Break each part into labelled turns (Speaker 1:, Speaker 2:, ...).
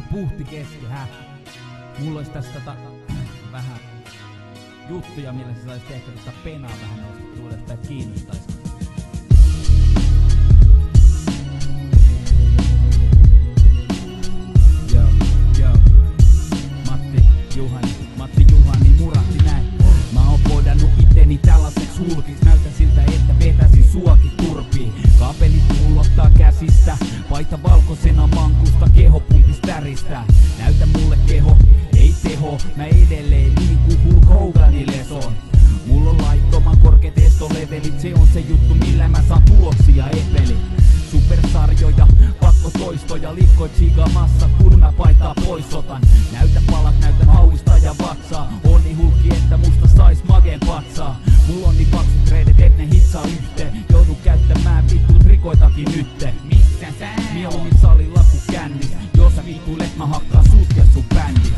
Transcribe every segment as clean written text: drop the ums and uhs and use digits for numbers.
Speaker 1: puhti kesken, Mulla ois tässä vähän juttuja, millä sä saisit ehkä penaa vähän nostettua uudestaan, et kiinnostais. Matti Juhani murahti näin. Mä oon podannut iteni tällaiseksi hulkiks. Näytän siltä, että vetäsin suakin turpiin. Kaapelit kuulottaa käsistä. Paita valkoisena mankusta, keho pumpis täristää. Näytä mulle keho, ei teho. Mä edelleen liiku Hulk Hoganin lesoon. Mulla on laittoman korkeet estolevelit. Se on se juttu, millä mä saan tuloksia epeli. Supersarjoja, pakkotoistoja, likkoit sigamassa, kun mä paitaa pois otan. Näytä palat, näytän hauista ja vatsaa. On niin hulkki, että musta sais mageen patsaa. Mulla on niin paksut reidet, et ne hitsaa yhteen. Joudun käyttämään vittu trikoitakin nytte. Missä sä? Mieluummin salilla ku kännis. Jos sä vituilet, mä hakkaan sut ja sun bändis.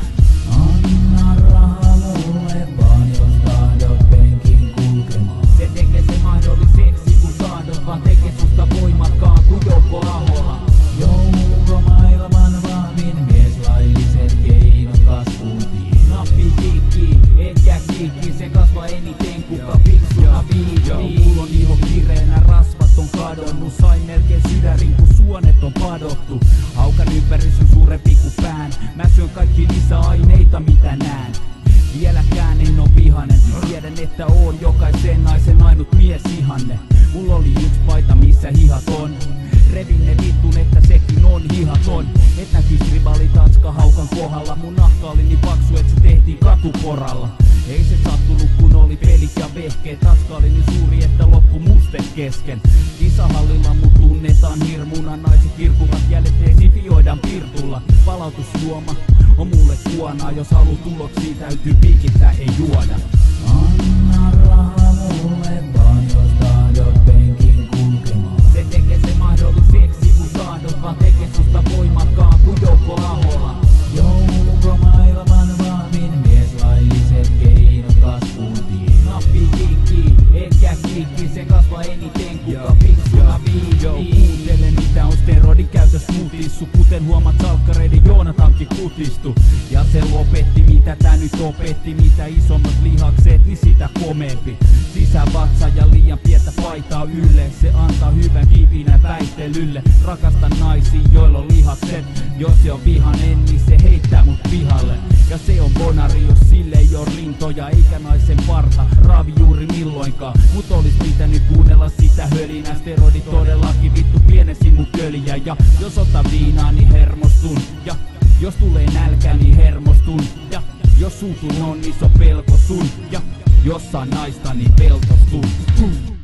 Speaker 2: Anna rahaa mulle vaan, jos tahdot penkin kulkemaan.
Speaker 1: Se tekee se mahdolliseksi, kun tahdot, vaan tekee susta voimakkaan kuin Jouko Ahola.
Speaker 2: Jouko maailman vahvin mies, lailliset keinot kasvuutiin.
Speaker 1: Nappi kiikki, etkä kiikki, se kasvaa eniten kuka fiksuna viitii. Mulla on iho kireenä, rasvat on kadonnut. Sain melkein sydärin, kun suonet on padottu. Haukan ympärys on suurempi kuin pään. Mä syön kaikki lisäaineita, mitä näen. Vieläkään en oo vihanen. Tiedän, että oon jokaisen naisen ainut mies ihanne. Mulla oli yks paita, missä hihat on. Revin ne vittun, että sekin on hihaton. Et näkis rivali Tanska haukan kohdalla. Mun nahka oli niin paksu, et se tehtiin katuporalla. Ei se sattunut, kun oli pelit ja vehkeet. Tanska oli niin suuri, että loppu muste kesken. Kisahallilla mut tunnetaan hirmuna. Naiset kirkuvat jäljet, esifioidaan pirtulla. Palautusjuoma on mulle kuonaa. Jos halu tuloksia, täytyy pikittää, ei juoda.
Speaker 2: Anna rahaa mulle vaan, jos tahdot penkin kulkemaan.
Speaker 1: Se tekee se mahdolliseksi, kun tahdot, vaan tekee susta voimakkaan kuin Jouko Ahola.
Speaker 2: Jouko maailman vahvin mies, lailliset keinot kasvuutiin.
Speaker 1: Nappi kiikki, etkä kiikki, se kasvaa eniten kuka fiksuna viitii. Kuuntele mitä on steroidin käytös mutissu, kuten huomaat salkkareiden Joonatankin kutistu. Ja se lopetti mitä tää nyt opetti, mitä isommat lihakset niin sitä komeempi. Sisävatsa ja liian pientä paitaa ylle, se antaa hyvän kipinä väittelylle. Rakastan naisia joilla on lihakset, jos se on vihanen niin se heittää mut pihalle. Ja se on bonari, jos sille ei oo rintoja eikä naisen parta raavi juuri milloinkaan. Mut olis pitänyt kuunnella sitä hölinää, steroidi todellakin vittu pienesi mut köljä. Ja jos ota viinaa niin hermostun, ja jos tulee nälkä niin hermostun, ja jos suutun on iso pelko sun, ja jos saa naista niin peltostun.